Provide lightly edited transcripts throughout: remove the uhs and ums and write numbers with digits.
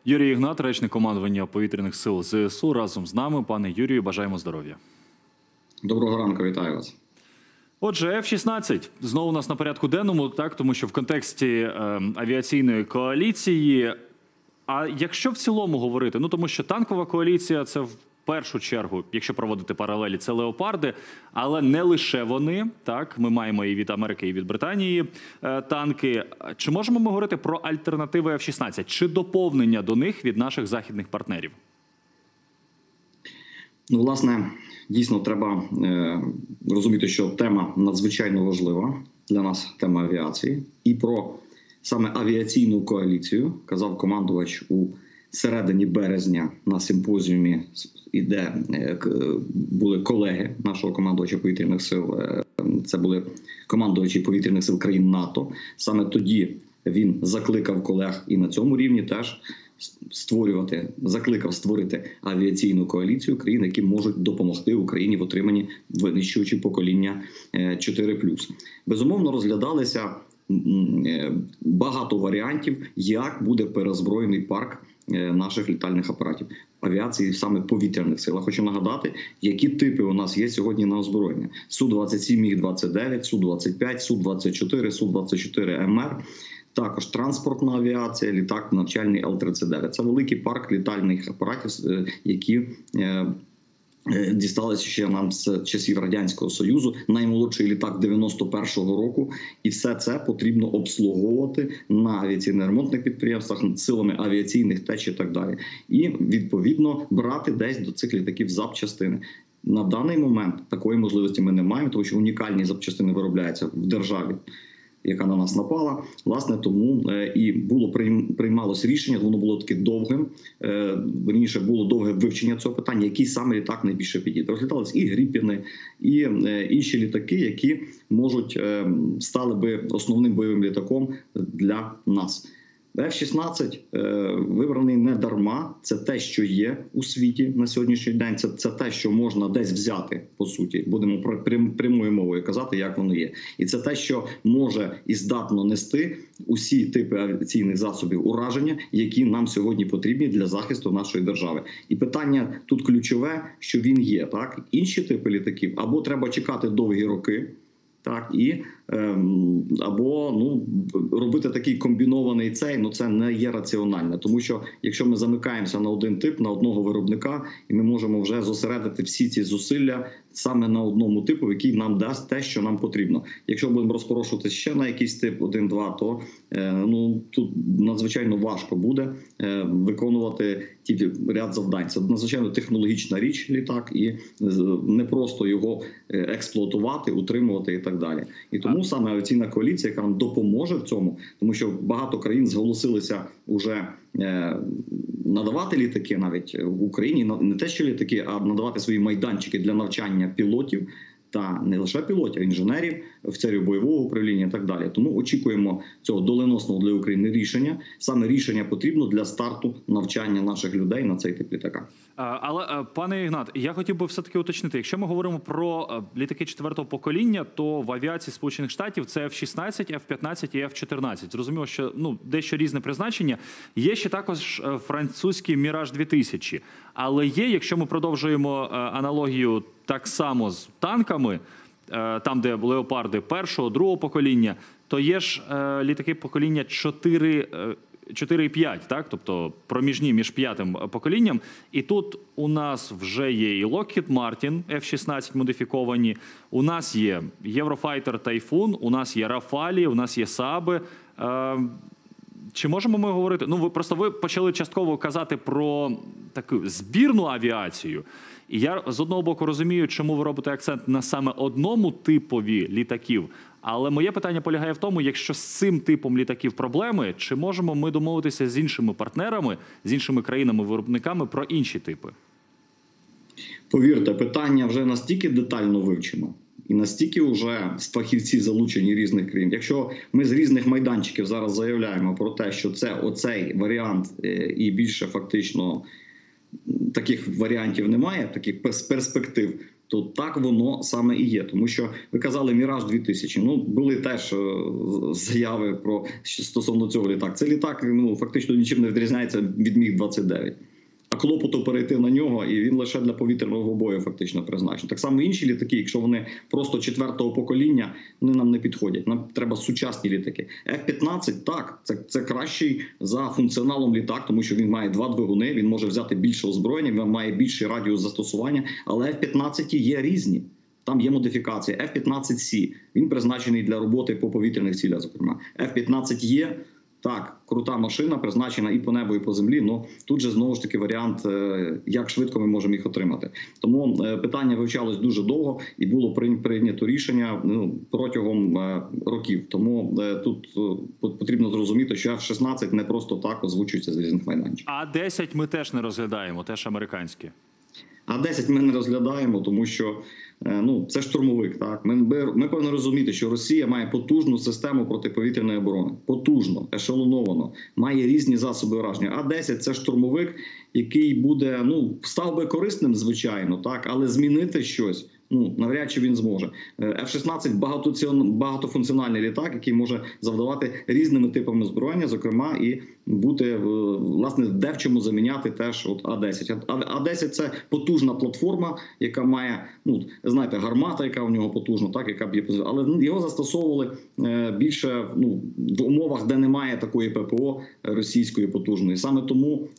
Юрій Ігнат, речник командування повітряних сил ЗСУ, разом з нами. Пане Юрію, бажаємо здоров'я. Доброго ранку, вітаю вас. Отже, F-16 знову у нас на порядку денному, так, тому що в контексті авіаційної коаліції. А якщо в цілому говорити, ну тому що танкова коаліція – це в першу чергу, якщо проводити паралелі, це леопарди, але не лише вони, так, ми маємо і від Америки, і від Британії танки. Чи можемо ми говорити про альтернативи F-16, чи доповнення до них від наших західних партнерів? Ну, власне, дійсно треба розуміти, що тема надзвичайно важлива для нас, тема авіації. І про саме авіаційну коаліцію казав командувач у середині березня на симпозіумі, де були колеги нашого командувача повітряних сил. Це були командувачі повітряних сил країн НАТО. Саме тоді він закликав колег і на цьому рівні теж закликав створити авіаційну коаліцію країн, які можуть допомогти Україні в отриманні винищувачів покоління 4+. Безумовно, розглядалися багато варіантів, як буде переозброєний парк наших літальних апаратів авіації, саме повітряних сил. Хочу нагадати, які типи у нас є сьогодні на озброєння. Су-27, Міг-29, Су-25, Су-24, Су-24МР. Також транспортна авіація, літак навчальний Л-39. Це великий парк літальних апаратів, які дісталися ще нам з часів Радянського Союзу. Наймолодший літак 91-го року. І все це потрібно обслуговувати на авіаційно-ремонтних підприємствах, силами авіаційних теч і так далі. І, відповідно, брати десь до цих літаків запчастини. На даний момент такої можливості ми не маємо, тому що унікальні запчастини виробляються в державі, яка на нас напала. Власне, тому і приймалось рішення, воно було таке довгим, верніше було довге вивчення цього питання, який саме літак найбільше підійде. Розглядались і Гріпіни, і інші літаки, які стали би основним бойовим літаком для нас. F-16 вибраний не дарма, це те, що є у світі на сьогоднішній день, це те, що можна десь взяти, по суті, будемо прямою мовою казати, як воно є. І це те, що може і здатно нести усі типи авіаційних засобів ураження, які нам сьогодні потрібні для захисту нашої держави. І питання тут ключове, що він є. Так? Інші типи літаків або треба чекати довгі роки, так, або робити такий комбінований це не є раціонально. Тому що якщо ми замикаємося на один тип, на одного виробника, і ми можемо вже зосередити всі ці зусилля саме на одному типу, який нам дасть те, що нам потрібно. Якщо будемо розпорошувати ще на якийсь тип 1-2, то тут надзвичайно важко буде виконувати ряд завдань. Це надзвичайно технологічна річ, літак, і не просто його експлуатувати, утримувати і так далі. І тому саме авіаційна коаліція, яка нам допоможе в цьому, тому що багато країн зголосилися вже надавати літаки навіть в Україні, не те, що літаки, а надавати свої майданчики для навчання пілотів, та не лише пілотів, а інженерів, офіцерів бойового управління і так далі. Тому очікуємо цього доленосного для України рішення. Саме рішення потрібно для старту навчання наших людей на цей тип літака. Але, пане Ігнат, я хотів би все-таки уточнити, якщо ми говоримо про літаки 4-го покоління, то в авіації Сполучених Штатів це F-16, F-15 і F-14. Зрозуміло, що дещо різне призначення. Є ще також французький Міраж 2000. Але є, якщо ми продовжуємо аналогію так само з танками, там, де леопарди 1-го, 2-го покоління, то є ж літаки покоління 4 і 5, так? Тобто проміжні між 5-м поколінням. І тут у нас вже є і Lockheed Martin, F-16 модифіковані, у нас є Eurofighter Typhoon, у нас є Rafale, у нас є Сааби. Чи можемо ми говорити? Ви почали частково казати про таку збірну авіацію. І я з одного боку розумію, чому ви робите акцент на саме одному типові літаків. Але моє питання полягає в тому, якщо з цим типом літаків проблеми, чи можемо ми домовитися з іншими партнерами, з іншими країнами-виробниками про інші типи? Повірте, питання вже настільки детально вивчено. І настільки вже фахівці залучені різних країн. Якщо ми з різних майданчиків зараз заявляємо про те, що це оцей варіант і більше фактично таких варіантів немає, таких перспектив, то так воно саме і є. Тому що ви казали «Міраж-2000». Ну, були теж заяви про стосовно цього літака. Це літак фактично нічим не відрізняється від Міг-29. А клопоту перейти на нього, і він лише для повітряного бою фактично призначений. Так само інші літаки, якщо вони просто 4-го покоління, вони нам не підходять. Нам треба сучасні літаки. F-15, так, це кращий за функціоналом літак, тому що він має 2 двигуни, він може взяти більше озброєння, він має більший радіус застосування, але F-15 є різні. Там є модифікації. F-15C, він призначений для роботи по повітряних цілях, зокрема. F-15E, так, крута машина, призначена і по небу, і по землі, але тут же знову ж таки варіант, як швидко ми можемо їх отримати. Тому питання вивчалось дуже довго і було прийнято рішення протягом років. Тому тут потрібно зрозуміти, що F-16 не просто так озвучується з різних майданчиків. А-10 ми теж не розглядаємо, теж американські. А-10 ми не розглядаємо, тому що це штурмовик. Так? Ми повинні розуміти, що Росія має потужну систему протиповітряної оборони. Потужно, ешелоновано, має різні засоби ураження. А-10 – це штурмовик, який буде, став би корисним, звичайно, так? Але змінити щось навряд чи він зможе. F-16 – багатофункціональний літак, який може завдавати різними типами озброєння, зокрема, і бути, власне, де в чому заміняти теж А-10. А-10 – це потужна платформа, яка має, знаєте, гармата, яка в нього потужна, так, яка б'є, але його застосовували більше в умовах, де немає такої ППО російської потужної. Саме тому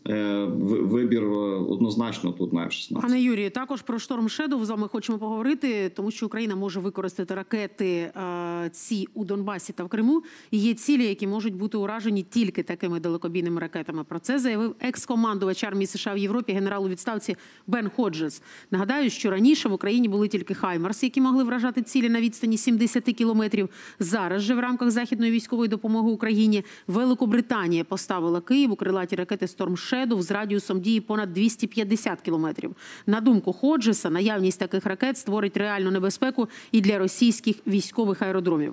вибір однозначно тут на F-16. Пане Юрію, також про Storm Shadow з вами хочемо поговорити, тому що Україна може використати ракети ці у Донбасі та в Криму. І є цілі, які можуть бути уражені тільки такими далекобійними ракетами. Про це заявив екс-командувач армії США в Європі, генерал у відставці Бен Ходжес. Нагадаю, що раніше в Україні були тільки «Хаймарс», які могли вражати цілі на відстані 70 кілометрів. Зараз же в рамках західної військової допомоги Україні Великобританія поставила Києву крилаті ракети Storm Shadow з радіусом дії понад 250 кілометрів. На думку Ходжеса, наявність таких ракет створить реальну небезпеку і для російських військових аеродромів.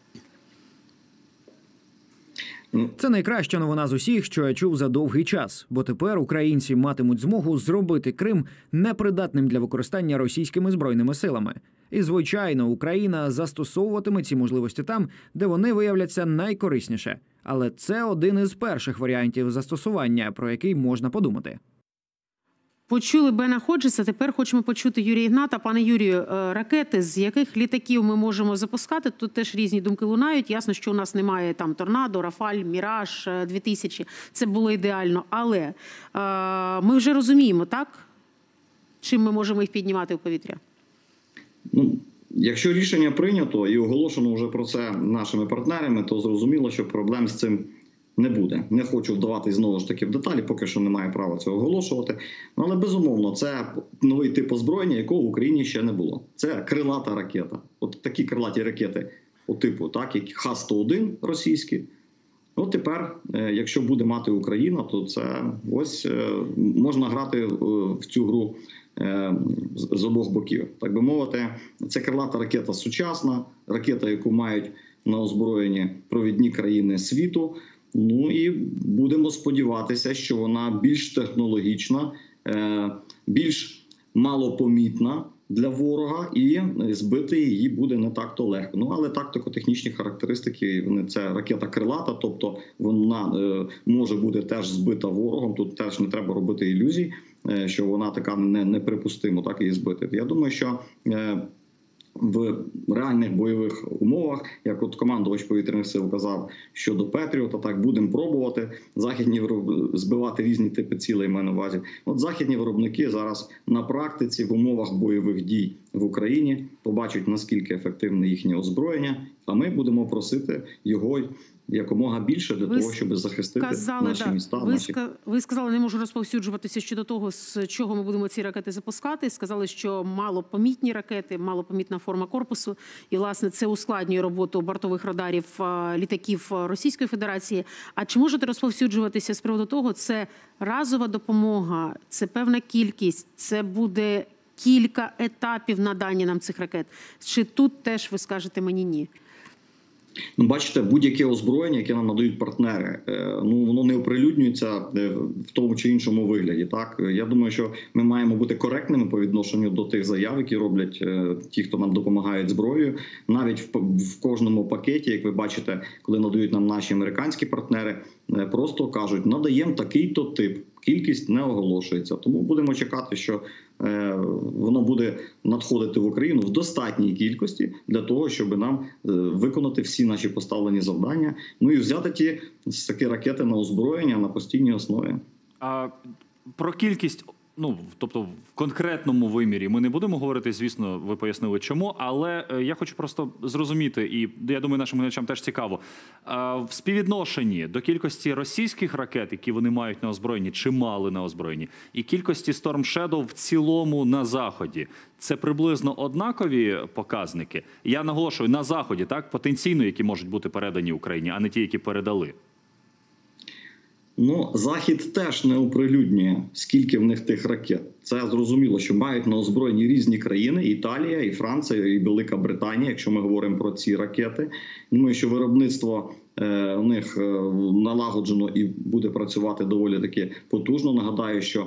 Це найкраща новина з усіх, що я чув за довгий час, бо тепер українці матимуть змогу зробити Крим непридатним для використання російськими збройними силами. І, звичайно, Україна застосовуватиме ці можливості там, де вони виявляться найкорисніше. Але це один із перших варіантів застосування, про який можна подумати. Почули Бена Ходжеса, тепер хочемо почути Юрія Ігната. Пане Юрію, ракети, з яких літаків ми можемо запускати? Тут теж різні думки лунають. Ясно, що у нас немає там «Торнадо», «Рафаль», «Міраж-2000». Це було ідеально. Але ми вже розуміємо, так? Чим ми можемо їх піднімати в повітря? Якщо рішення прийнято і оголошено вже про це нашими партнерами, то зрозуміло, що проблем з цим не буде. Не хочу вдаватись знову ж таки в деталі, поки що немає права цього оголошувати. Але безумовно, це новий тип озброєння, якого в Україні ще не було. Це крилата ракета. От такі крилаті ракети по типу, так, як Х-101 російські. От тепер, якщо буде мати Україна, то це ось можна грати в цю гру з обох боків. Так би мовити, це крилата ракета сучасна, ракета, яку мають на озброєнні провідні країни світу. І будемо сподіватися, що вона більш технологічна, більш малопомітна для ворога, і збити її буде не так-то легко. Але тактико-технічні характеристики, це ракета крилата, тобто вона може бути теж збита ворогом, тут теж не треба робити ілюзій, що вона така неприпустимо так її збити. Я думаю, що в реальних бойових умовах, як от командувач повітряних сил казав щодо Петріота, так будемо пробувати збивати різні типи цілей, маю на увазі. От західні виробники зараз на практиці в умовах бойових дій в Україні побачать, наскільки ефективне їхнє озброєння, а ми будемо просити його якомога більше для того, щоб захистити наші міста. Ви сказали, не можу розповсюджуватися щодо того, з чого ми будемо ці ракети запускати. Сказали, що малопомітні ракети, малопомітна форма корпусу. І, власне, це ускладнює роботу бортових радарів літаків Російської Федерації. А чи можете розповсюджуватися з приводу того, це разова допомога, це певна кількість, це буде кілька етапів надання нам цих ракет? Чи тут теж ви скажете мені ні? Ну, бачите, будь-яке озброєння, яке нам надають партнери, воно не оприлюднюється в тому чи іншому вигляді. Так, я думаю, що ми маємо бути коректними по відношенню до тих заяв, які роблять ті, хто нам допомагають зброєю. Навіть в кожному пакеті, як ви бачите, коли надають нам наші американські партнери, просто кажуть, надаємо такий-то тип. Кількість не оголошується. Тому будемо чекати, що воно буде надходити в Україну в достатній кількості для того, щоб нам виконати всі наші поставлені завдання. Ну і взяти ті такі ракети на озброєння на постійній основі. А про кількість, тобто в конкретному вимірі ми не будемо говорити, звісно, ви пояснили чому, але я хочу просто зрозуміти, і я думаю, нашим глядачам теж цікаво, в співвідношенні до кількості російських ракет, які вони мають на озброєнні, чи мали на озброєнні, і кількості Storm Shadow в цілому на Заході, це приблизно однакові показники? Я наголошую, на Заході, так, потенційно, які можуть бути передані Україні, а не ті, які передали. Захід теж не оприлюднює, скільки в них тих ракет. Це зрозуміло, що мають на озброєнні різні країни – Італія, і Франція, і Велика Британія, якщо ми говоримо про ці ракети. Думаю, що виробництво у них налагоджено і буде працювати доволі таки потужно. Нагадаю, що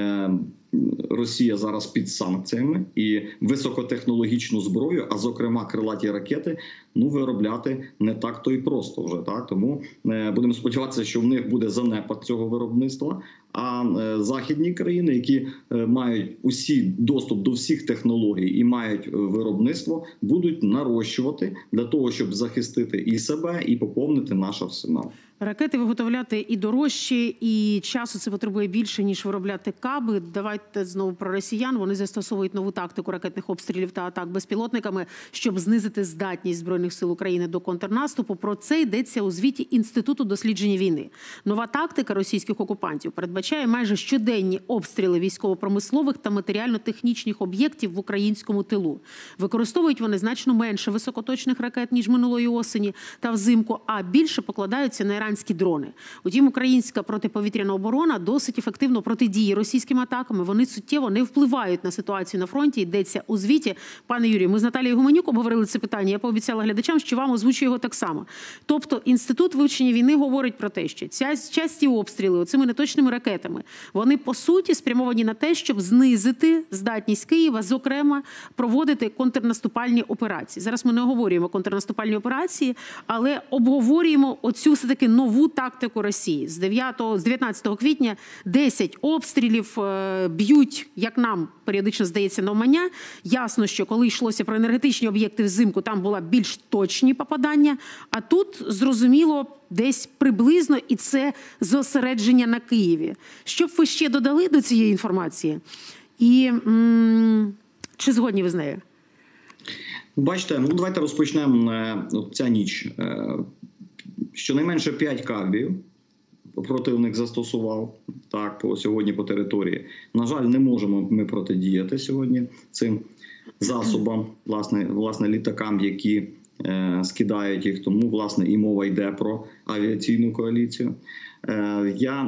Росія зараз під санкціями і високотехнологічну зброю, а зокрема крилаті ракети, виробляти не так-то і просто вже. Так? Тому будемо сподіватися, що в них буде занепад цього виробництва, а західні країни, які мають доступ до всіх технологій і мають виробництво, будуть нарощувати для того, щоб захистити і себе, і поповнити наш арсенал. Ракети виготовляти і дорожче, і часу це потребує більше, ніж виробляти каби. Давайте знову про росіян. Вони застосовують нову тактику ракетних обстрілів та атак безпілотниками, щоб знизити здатність Збройних сил України до контрнаступу. Про це йдеться у звіті Інституту дослідження війни. Нова тактика російських окупантів передбачає майже щоденні обстріли військово-промислових та матеріально-технічних об'єктів в українському тилу. Використовують вони значно менше високоточних ракет, ніж минулої осені та взимку, а більше покладаються на іранські дрони. Утім, українська протиповітряна оборона досить ефективно протидіє російським атакам. Вони суттєво не впливають на ситуацію на фронті, йдеться у звіті. Пане Юрію, ми з Наталією Гуменюк обговорили це питання. Я пообіцяла глядачам, що вам озвучу його так само. Тобто, Інститут вивчення війни говорить про те, що часті обстріли оцими неточними ракетами, вони по суті спрямовані на те, щоб знизити здатність Києва, зокрема, проводити контрнаступальні операції. Зараз ми не обговорюємо контрнаступальні операції, але обговорюємо оцю все-таки нову тактику Росії. З 19 квітня 10 обстрілів б'ють, як нам періодично здається, навмання. Ясно, що коли йшлося про енергетичні об'єкти взимку, там була більш точні попадання, а тут, зрозуміло, десь приблизно, і це зосередження на Києві. Що б ви ще додали до цієї інформації? І чи згодні ви з нею? Бачите, давайте розпочнемо ця ніч. Щонайменше 5 кабів противник застосував сьогодні по території. На жаль, не можемо ми протидіяти сьогодні цим засобам, власне літакам, які скидають їх. Тому, власне, і мова йде про авіаційну коаліцію. Я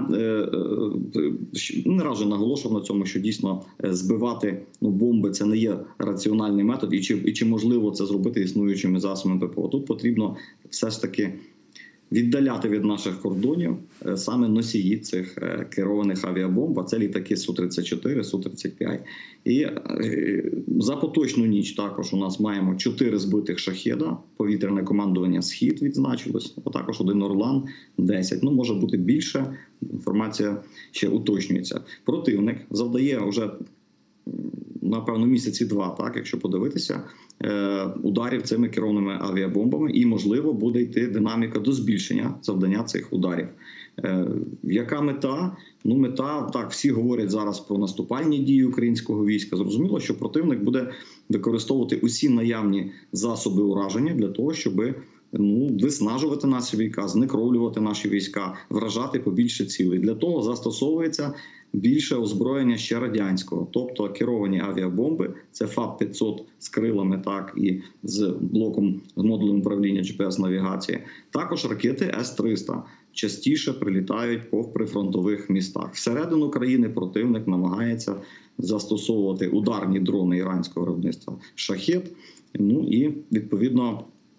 не раз вже наголошував на цьому, що дійсно збивати бомби – це не є раціональний метод, і чи можливо це зробити існуючими засобами ППО. Тут потрібно все ж таки віддаляти від наших кордонів саме носії цих керованих авіабомб, а це літаки Су-34, Су-35. І за поточну ніч також у нас маємо 4 збитих «Шахеда», повітряне командування «Схід» відзначилось, а також 1 «Орлан», 10. Може бути більше, інформація ще уточнюється. Противник завдає вже, напевно, місяці 2, якщо подивитися, ударів цими керованими авіабомбами, і, можливо, буде йти динаміка до збільшення завдання цих ударів. Яка мета? Мета, всі говорять зараз про наступальні дії українського війська. Зрозуміло, що противник буде використовувати усі наявні засоби ураження для того, щоб виснажувати наші війська, знекровлювати наші війська, вражати побільше цілей. Для того застосовується більше озброєння ще радянського, тобто керовані авіабомби, це ФАБ-500 з крилами, і з блоком, з модулем управління GPS-навігації. Також ракети С-300 частіше прилітають по прифронтових містах. Всередину країни противник намагається застосовувати ударні дрони іранського виробництва «Шахед», і, відповідно,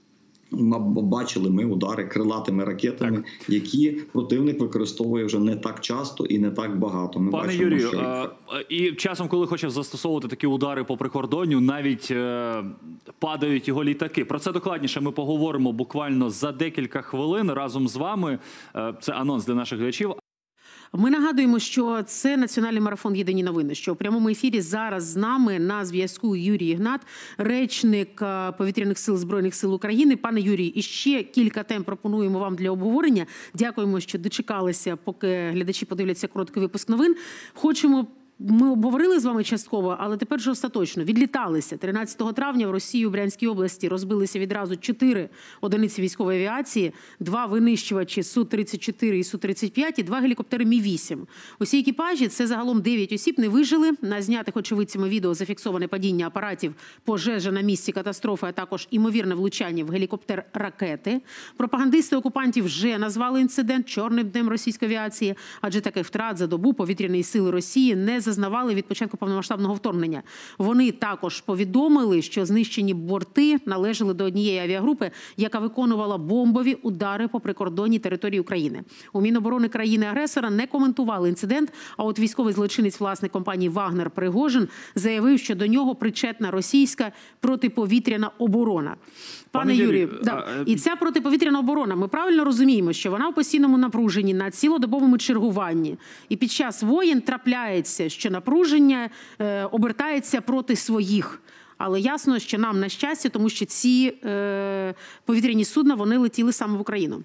бачили ми удари крилатими ракетами, які противник використовує вже не так часто і не так багато. Ми Пане бачимо, Юрію, що... і часом, коли хоче застосовувати такі удари по прикордонню, навіть падають його літаки. Про це докладніше ми поговоримо буквально за декілька хвилин разом з вами. Це анонс для наших глядачів. Ми нагадуємо, що це національний марафон «Єдині новини», що у прямому ефірі зараз з нами на зв'язку Юрій Ігнат, речник Повітряних сил Збройних сил України. Пане Юрій, іще кілька тем пропонуємо вам для обговорення. Дякуємо, що дочекалися, поки глядачі подивляться короткий випуск новин. Ми обговорили з вами частково, але тепер же остаточно. Відліталися. 13 травня в Росії у Брянській області розбилися відразу 4 одиниці військової авіації, 2 винищувачі Су-34 і Су-35 і 2 гелікоптери Мі-8. Усі екіпажі, це загалом 9 осіб, не вижили. На знятих очевидцями відео зафіксоване падіння апаратів, пожежа на місці катастрофи, а також імовірне влучання в гелікоптер ракети. Пропагандисти окупантів вже назвали інцидент чорним днем російської авіації, адже таких втрат за добу повітряні сили Росії не зазнавали від початку повномасштабного вторгнення. Вони також повідомили, що знищені борти належали до однієї авіагрупи, яка виконувала бомбові удари по прикордонній території України. У Міноборони країни-агресора не коментували інцидент, а от військовий злочинець, власник компанії «Вагнер» Пригожин заявив, що до нього причетна російська протиповітряна оборона. Пане Юрію, і ця протиповітряна оборона, ми правильно розуміємо, що вона у постійному напруженні, на цілодобовому чергуванні. І під час воєн трапляється, що напруження обертається проти своїх. Але ясно, що нам на щастя, тому що ці повітряні судна, вони летіли саме в Україну.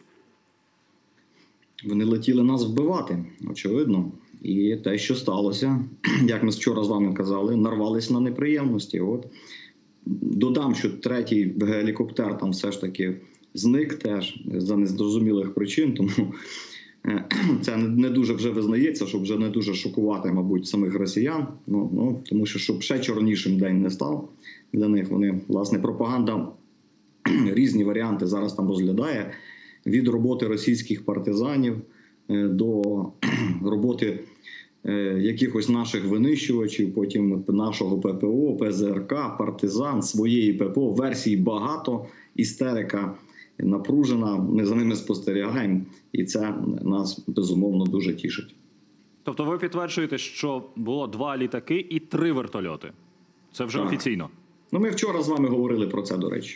Вони летіли нас вбивати, очевидно. І те, що сталося, як ми вчора з вами казали, нарвались на неприємності. От. Додам, що 3-й гелікоптер там все ж таки зник теж за незрозумілих причин, тому це не дуже вже визнається, щоб вже не дуже шокувати, мабуть, самих росіян. Тому що, щоб ще чорнішим день не став для них, вони, власне, пропаганда різні варіанти зараз там розглядає. Від роботи російських партизанів до роботи якихось наших винищувачів, потім нашого ППО, ПЗРК, партизан, своєї ППО, версій багато, істерика напружена, ми за ними спостерігаємо, і це нас, безумовно, дуже тішить. Тобто ви підтверджуєте, що було 2 літаки і 3 вертольоти? Це вже офіційно? Ми вчора з вами говорили про це, до речі.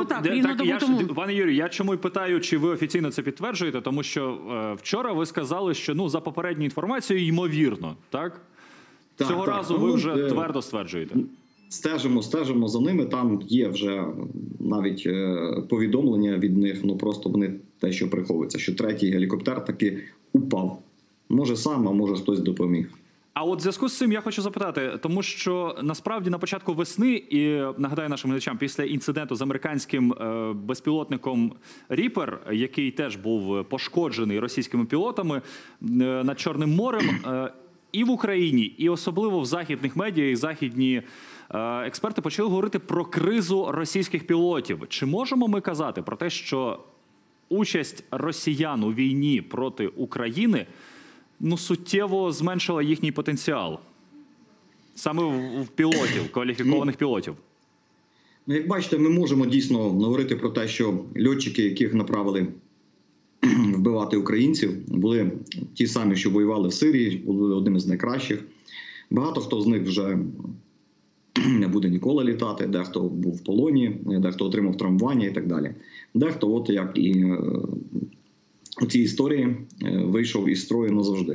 Пане Юрію, я чому й питаю, чи ви офіційно це підтверджуєте, тому що вчора ви сказали, що за попередньою інформацією, ймовірно, так? Цього разу ви вже твердо стверджуєте. Стежимо за ними, там є вже навіть повідомлення від них, просто вони те, що приховується, що 3-й гелікоптер таки упав. Може сам, а може хтось допоміг. А от в зв'язку з цим я хочу запитати, тому що насправді на початку весни, і нагадаю нашим глядачам, після інциденту з американським безпілотником Ріпер, який теж був пошкоджений російськими пілотами над Чорним морем, і в Україні, і особливо в західних медіа, і західні експерти почали говорити про кризу російських пілотів. Чи можемо ми казати про те, що участь росіян у війні проти України суттєво зменшила їхній потенціал? Саме в пілотів, кваліфікованих пілотів. Як бачите, ми можемо дійсно говорити про те, що льотчики, яких направили вбивати українців, були ті самі, що воювали в Сирії, були одним з найкращих. Багато хто з них вже не буде ніколи літати, дехто був в полоні, дехто отримав травмування і так далі. Дехто, от як і у цій історії, вийшов із строю назавжди.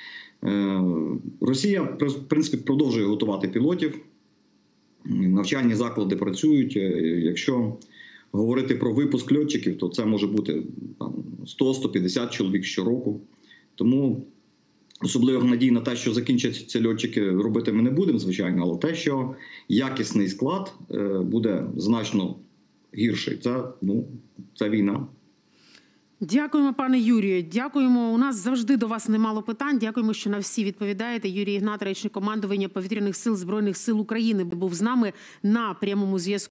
Росія, в принципі, продовжує готувати пілотів. Навчальні заклади працюють. Якщо говорити про випуск льотчиків, то це може бути 100-150 чоловік щороку. Тому особливо надій на те, що закінчаться льотчики, робити ми не будемо, звичайно, але те, що якісний склад буде значно гірший. Це війна. Дякуємо, пане Юрію. Дякуємо. У нас завжди до вас немало питань. Дякуємо, що на всі відповідаєте. Юрій Ігнат, речник командування Повітряних сил Збройних сил України, був з нами на прямому зв'язку.